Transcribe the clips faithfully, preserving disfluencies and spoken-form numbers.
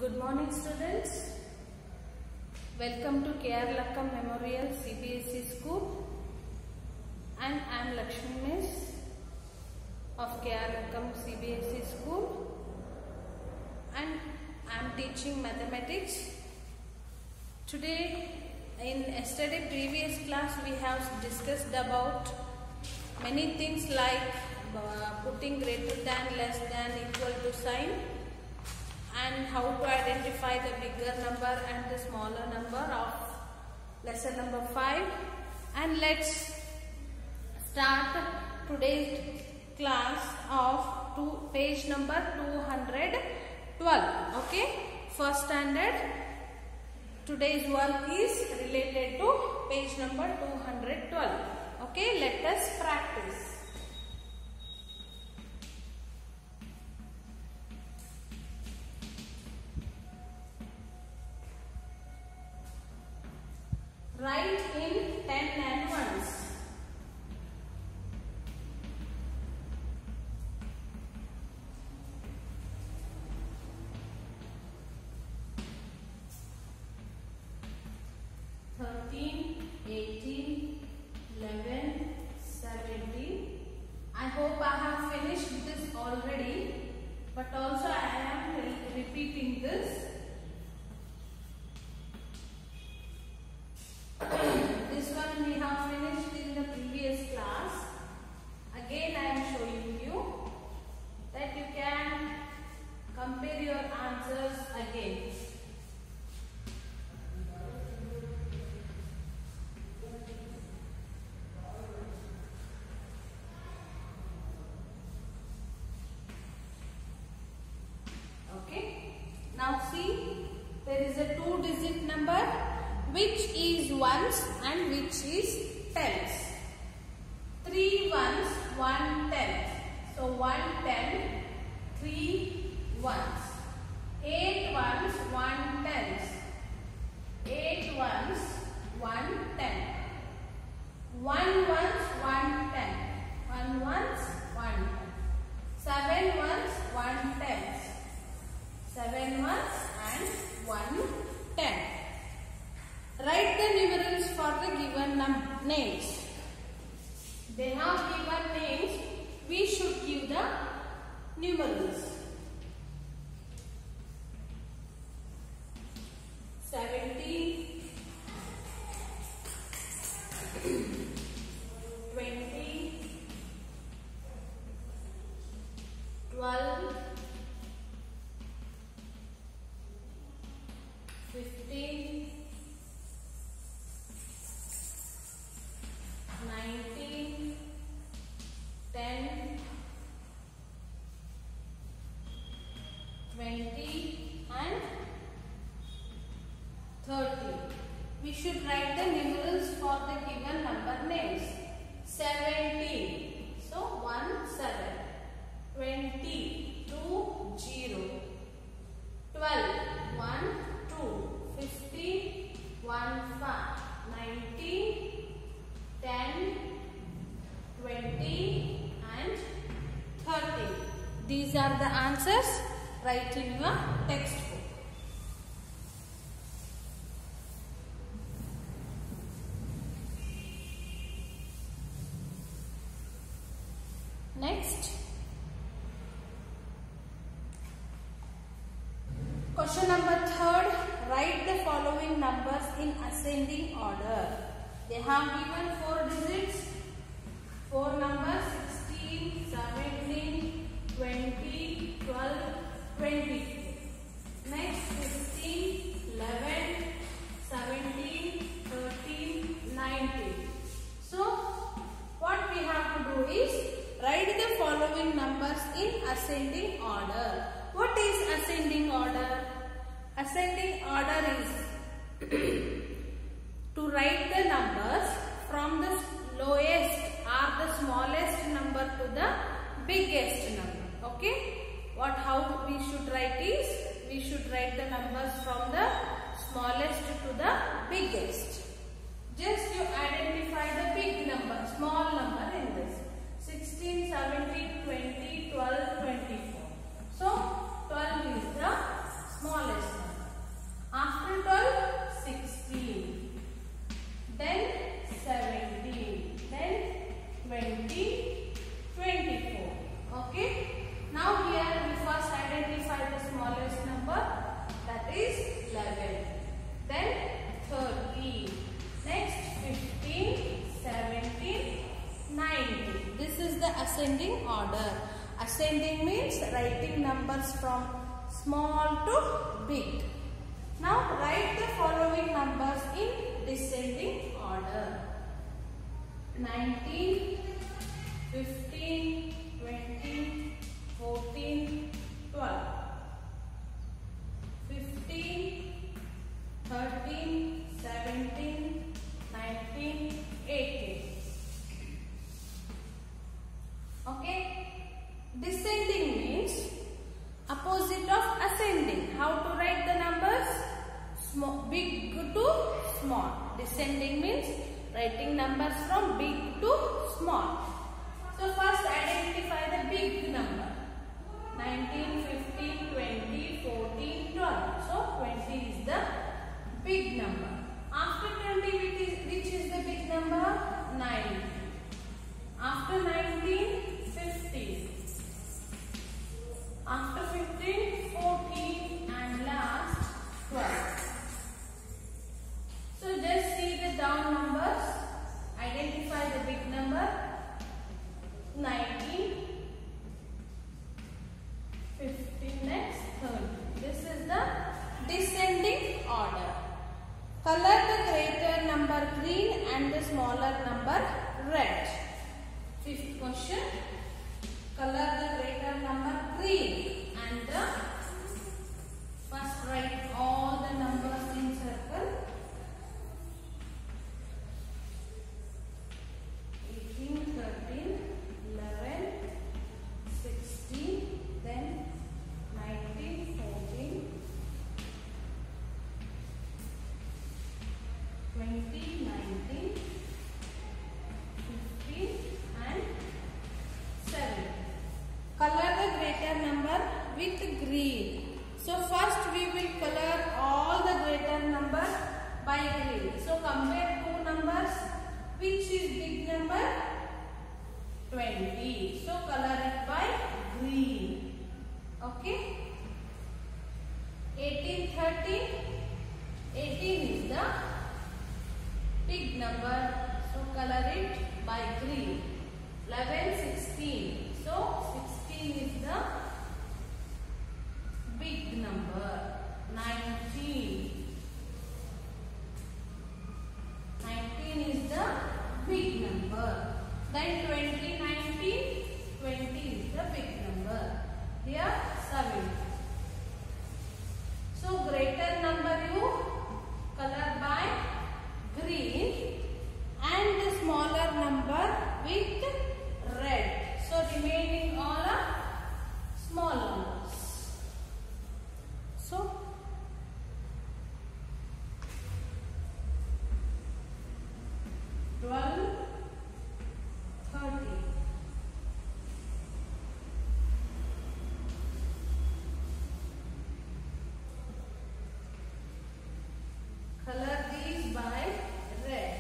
Good morning students. Welcome to K R Lakkam Memorial C B S E School, and I am Lakshmi Miss of K R Lakkam C B S E School, and I am teaching mathematics. Today, in yesterday previous class, we have discussed about many things like uh, putting greater than, less than, equal to sign, and how to identify the bigger number and the smaller number of lesson number five. And let's start today's class of two, page number two hundred twelve. Okay, first standard. Today's work is related to page number two hundred twelve. Okay, let us practice. Write in ten and ones. thirteen, eighteen, eleven, seventeen. I hope I have finished this already, but also I am re repeating this. This one we have finished in the previous class. Again I am showing you that you can compare your answers again. Okay. Now see, there is a two digit number which is ones and which is tens. Three ones, one tenth. So one ten, three ones. Eight ones, one tenth. Eight ones, one tenth. One ones, one tenth. One ones, one tenth. Seven ones, one tenth. Seven ones and one tenth. Write the numerals for the given names. They have given names. We should give the numerals. seventeen, twenty, twelve, fifteen, nineteen, ten, twenty and thirty. We should write the numerals for the given number names. seventeen. So one, seven. twenty, two, zero. twelve, one, two. fifteen, one, five. nineteen, ten, twenty and thirty. These are the answers. Write in your textbook. Next, question number third. Write the following numbers in ascending order. They have given four digits. Four numbers: sixteen, seventeen, twenty, twelve, twenty. Next, fifteen, eleven, seventeen, thirteen, nineteen. So, what we have to do is write the following numbers in ascending order. What is ascending order? Ascending order is to write the numbers from the lowest or the smallest number to the biggest number. Okay. What how we should write is, we should write the numbers from the smallest to the biggest. Just you identify the big number, small number in this. sixteen, seventeen, twenty, twelve, twenty-four. So twelve is the smallest. Ascending means writing numbers from small to big. Now write the following numbers in descending order. nineteen, fifteen, twenty, fourteen, twelve. fifteen, thirteen, seventeen, nineteen, eighteen. Okay. Descending means opposite of ascending. How to write the numbers? Small, big to small. Descending means writing numbers from big to small. So first identify the big number. nineteen, fifteen, twenty, fourteen, twelve. So twenty is the big number. After twenty, which is, which is the big number? nine. After nineteen, fifteen. After fifteen, fourteen, and last twelve. So just see the down numbers. Identify the big number. nineteen, fifteen, next thirty. This is the descending order. Color the greater number green and the smaller number red. Fifth question. Color the greater number green and the first write all the numbers in circle. eighteen, thirteen, eleven, sixteen, then nineteen, fourteen, twenty, nineteen, fifteen and seven. Color the greater number with green. So first we will color all the greater number by green. So compare two numbers. Which is big number? twenty. So color it by green. Okay. eighteen, thirteen. eighteen is the big number. So color it by green. eleven, sixteen. So sixteen is the big number. nineteen. nineteen is the big number. Then twenty, nineteen. twenty is the big number. Here seven. So greater number you color by green and the smaller number with red. So remaining all are small numbers. So twelve, thirty. Color these by red.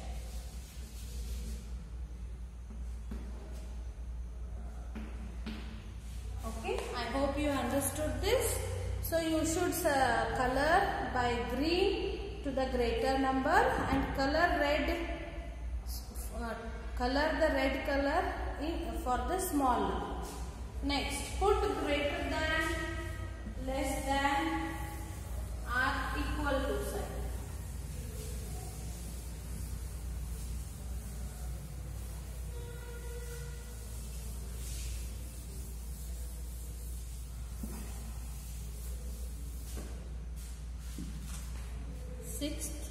Okay, I hope you understood this. So you should uh, color by green to the greater number and color red, uh, color the red color in, for the small number. Next, put greater than, less than, or equal to sign. Sixth,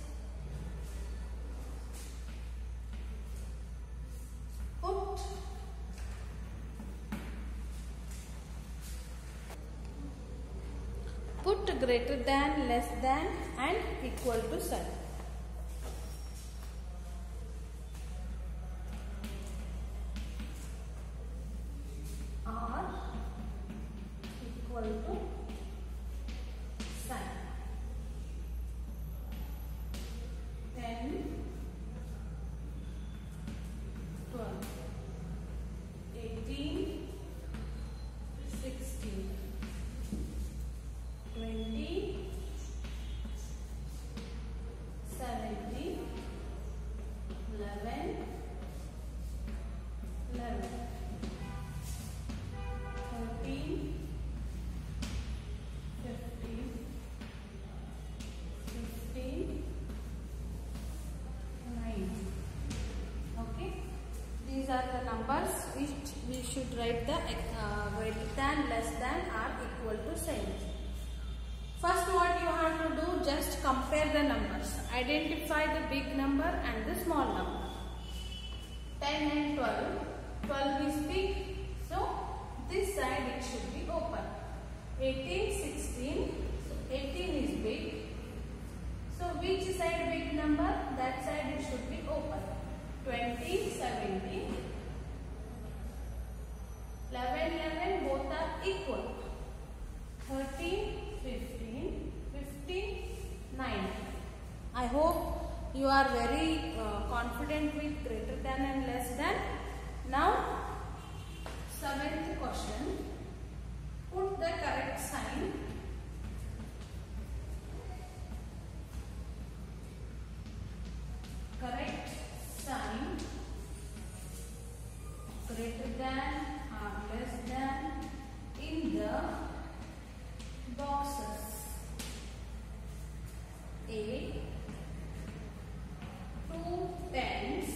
put put greater than, less than and equal to sign. Or equal to sign. ten, twelve, eighteen, sixteen, twenty, write the uh, greater than, less than or equal to signs. First what you have to do, just compare the numbers. Identify the big number and the small number. ten and twelve. twelve is big. So this side it should be open. eighteen, sixteen. So eighteen is big. So which side big number? That side it should be open. twenty, seventeen. eleven, eleven both are equal. thirteen, fifteen, fifteen, nineteen. I hope you are very uh, confident with greater than and less than. Now, seventh question. Put the correct sign. Correct sign. Greater than or less than in the boxes. A. Two tens.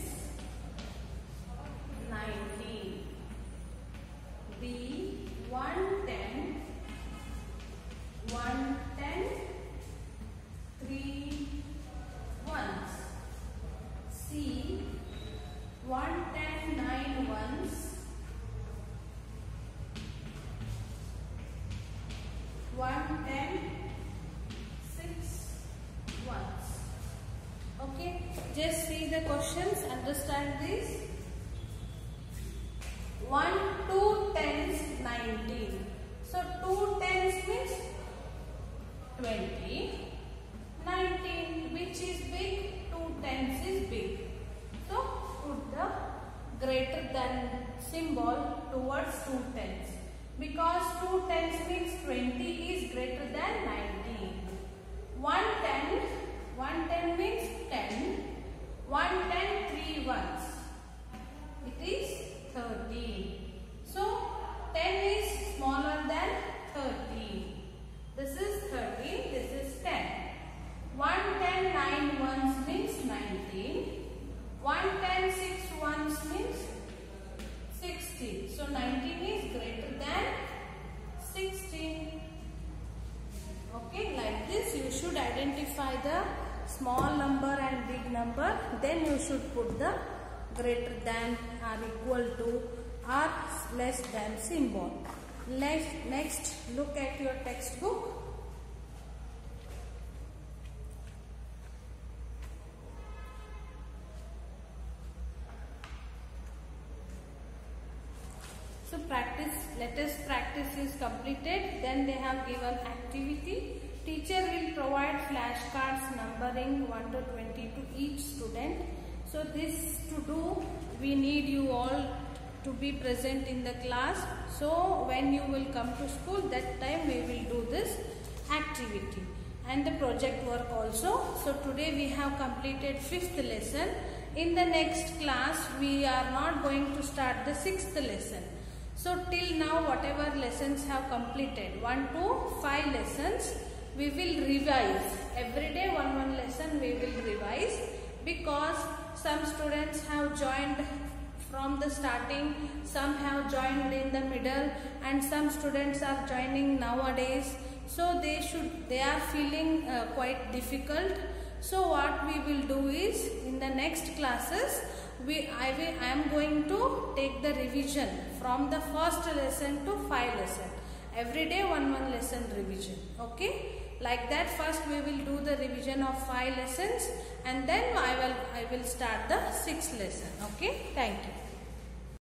Nineteen. B. One ten. One ten. Three ones. C. One ten, nine ones. One ten, six ones. Okay, just see the questions, understand this. One, two tens, nineteen. So two tens means twenty. nineteen, which is big? Two tens is big. So put the greater than symbol towards two tens. Because two tens means twenty is greater than nineteen. One ten, one ten means ten. One ten, three ones. It is thirteen. So ten is smaller than thirteen. This is thirteen, this is ten. One ten, nine ones means nineteen. One ten, six ones means sixteen. So nineteen is greater than sixteen. Okay, like this you should identify the small number and big number. Then you should put the greater than or equal to or less than symbol. Next, next look at your textbook. So practice, let us practice is completed. Then they have given activity. Teacher will provide flashcards numbering one to twenty to each student. So this to do, we need you all to be present in the class. So when you will come to school, that time we will do this activity and the project work also. So today we have completed fifth lesson. In the next class, we are not going to start the sixth lesson. So till now whatever lessons have completed, one to five lessons, we will revise. Every day one one lesson we will revise, because some students have joined from the starting, some have joined in the middle, and some students are joining nowadays. So they should, they are feeling uh, quite difficult. So what we will do is, in the next classes, we I will I am going to take the revision from the first lesson to five lesson. Every day one one lesson revision. Okay, like that. First we will do the revision of five lessons, and then I will I will start the sixth lesson. Okay, thank you.